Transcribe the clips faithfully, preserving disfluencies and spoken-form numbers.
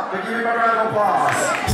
But give him a round of applause.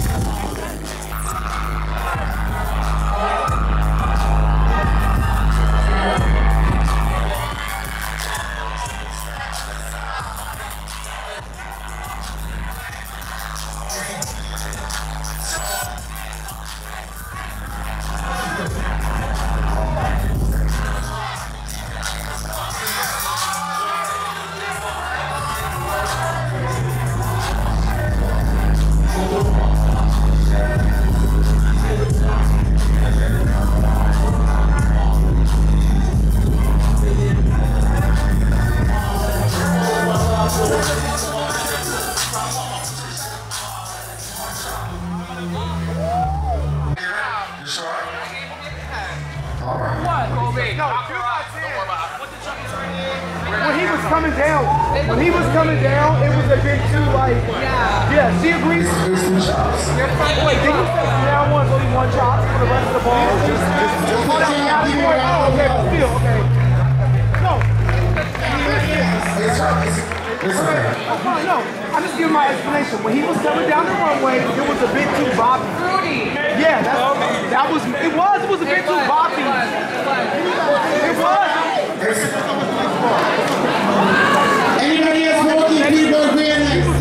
When he was coming down, when he was coming down, it was a bit too like, yeah, yeah she agrees. Wait, did you say down one, only one chop for the rest of the ball? Just, just, just hold out the out more. Oh, okay, but still, okay. No. It's okay. Oh, no, I'm just giving my explanation. When he was coming down the runway, it was a bit too boppy. Yeah, that's, that was, it was, it was a bit too boppy. It was. Anybody else walking people Realness?